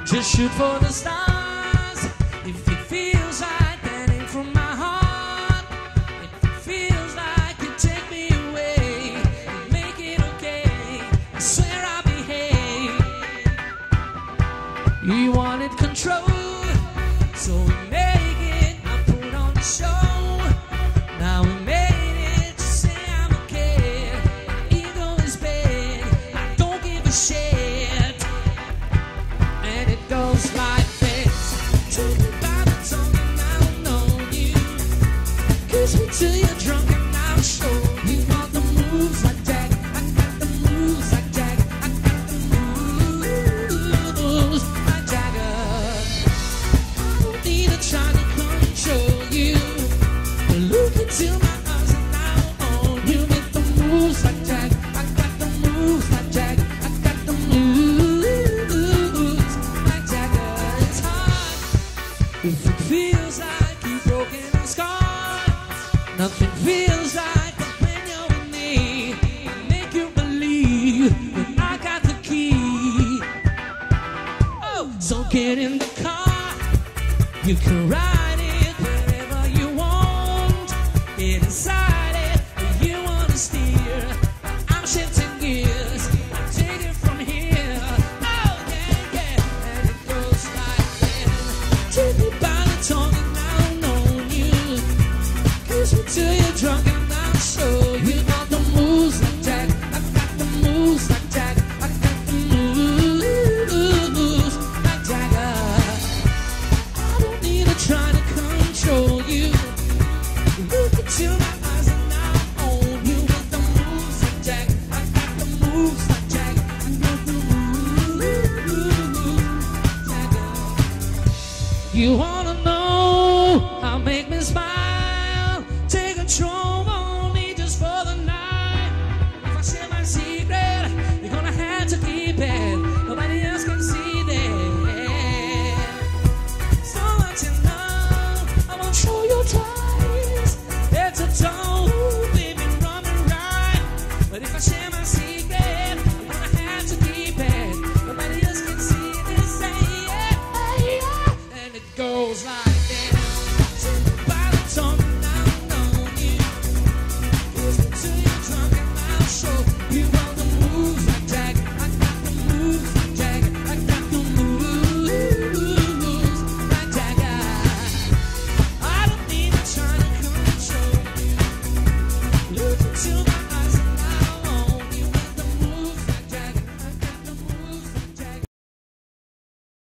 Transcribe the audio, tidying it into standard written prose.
Just shoot for the stars. If it feels like that ain't from my heart. If it feels like you take me away, make it okay. I swear I'll behave. You wanted control, so we make it. I put on the show. Now we made it to say I'm okay. My ego is bad. I don't give a shit. And it goes like this. Took me by the tongue and I don't know you. Kiss me till you're drunk and I'll show you all the moves like Jack. I got the moves like Jack. I got the moves like Jagger. I don't need to try to control you. Look into my eyes and I will own you with the moves like Jack. I got the moves like Jack. I got the moves like Jagger. It's hard if it feels like you've broken or scarred. Nothing feels like when you're with me. I make you believe that I got the key. Oh, so get in the car. You can ride it wherever you want. Get inside it if you wanna steer. I'm shifting gears. I'll take it from here. Oh yeah, yeah. And it goes like this. Take me by the tongue and I'll know you. Kiss me till you're drunk and I'll show you all the moves like Jack. I got the moves like Jack. I got the moves like Jagger. I don't need to try to control you. Look into my eyes and I'll own you with the moves like Jack. I got the moves like Jack. I got the moves like Jagger. You wanna